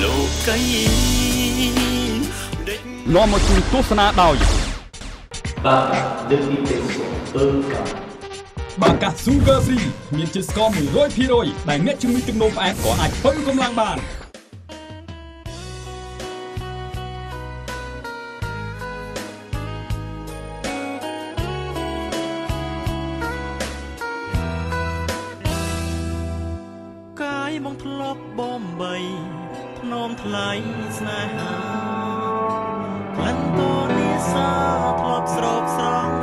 នាំមកជួយទស្សនាដោយបាទដឹកពីទេសអឺកាបាកា Sugar Free មានជាតិស្ករ 100% ដែលអ្នកជំងឺទឹកនោមផ្អែមក៏អាចបើកម្លាំងបានកាយបងធ្លាប់បំបីភ្នំថ្លៃស្នេហាក្លិនតនេសាធ្លាប់ស្រោបស្រង់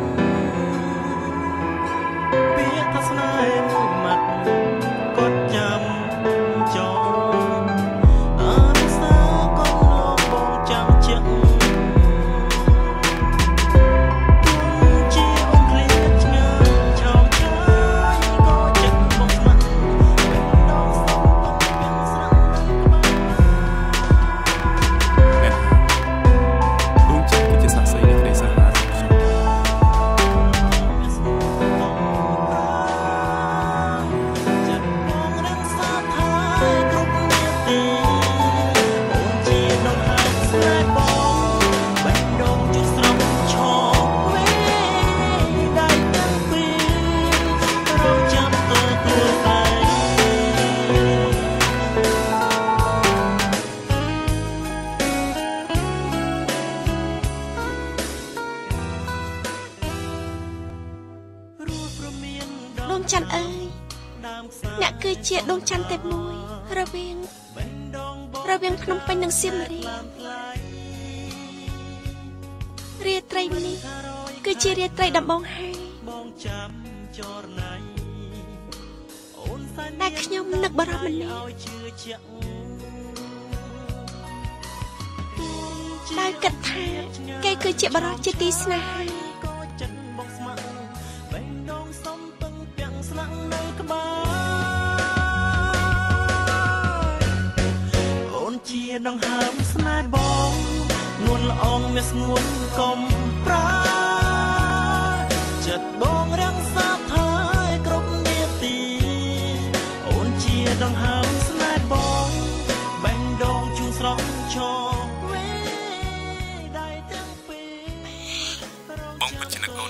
ពាក្យថាស្នេហ៍មួយម៉ាត់គាត់ចាំចងអរិសាក៏លោកបងចាំជាក់ជាអូនឃ្លាតឆ្ងាយឆោមឆាយក៏ចិត្តបងស្មានដងសងបងទាំងស្រាំនឹងក្បាលដួងចិត្តគឺជាសាក្សីនៃក្តីសាហាវដងច័ន្ទអើយអ្នកគឺជាដងច័ន្ទតែមួយរវាងភ្នំពេញនិងសៀមរាបរាត្រីនេះគឺជារាត្រីដំបងហើយតែខ្ញុំនឹកបារម្ភម្នាក់ដែលគិតថាគេគឺជាបរិយាជាទីស្នេហាអូនជាដង្ហើមស្នេហ៍បងនួនល្អងមានស្ងួនកុំប្រាចិត្តបងរាំងសាថយគ្រប់នាទីអូនជាដង្ហើមស្នេហ៍បងបែងដងជួងស្រស់ឈរវេដៃទាំងពីរបងពិតជានឹកអូន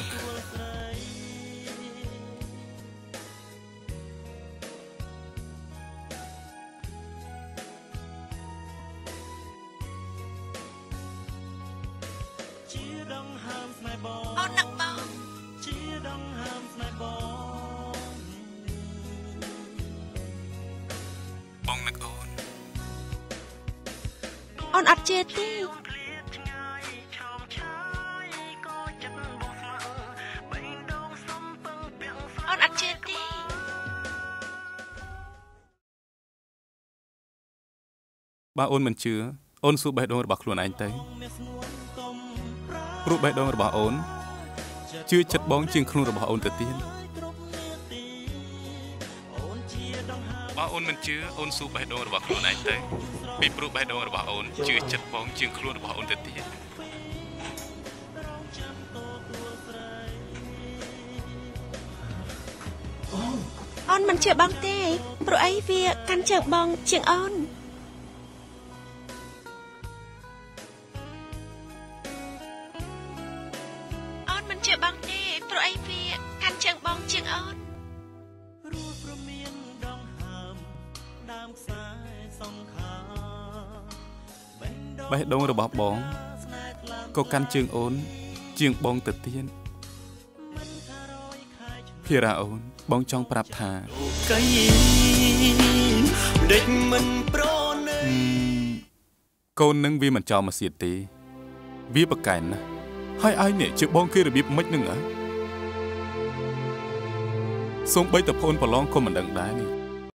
អូននឹកបងជាដង្ហើមស្នេហ៍បងនឹកអូនអូនអត់ជឿទេអូនអត់ជឿទេបើអូនមិនជឿអូនសួរបេះដូងរបស់ខ្លួនឯងទៅព្រោះបេះដូងរបស់អូនជឿចិត្តបងជាងខ្លួនរបស់អូនទៅទៀតបើអូនមិនជឿអូនសួរបេះដូងរបស់ខ្លួនឯងទៅពីព្រោះបេះដូងរបស់អូនជឿចិត្តបងជាងខ្លួនរបស់អូនទៅទៀតអូនមិនជឿបងទេព្រោះអីវាកាន់ជើងបងជាងអូនជឿបងទេព្រោះអីវាកាន់ជើងបងជាងអូនរួព្រមានដងហើមដើមខ្សែសង្ខារបេះដូងរបស់បងក៏កាន់ជើងអូនជាងបងទៅទៀតភារៈអូនបងចង់ប្រាប់ថាកៃដេចមិនប្រណីកូននឹងវាមិនចោលមកសៀតទេវាប្រកែកណាស់ហើយឯងនេះជាបងគេរបៀបមិននឹងសូមបីតប្អូនប្រឡងក៏មិនដឹងដែរនេះ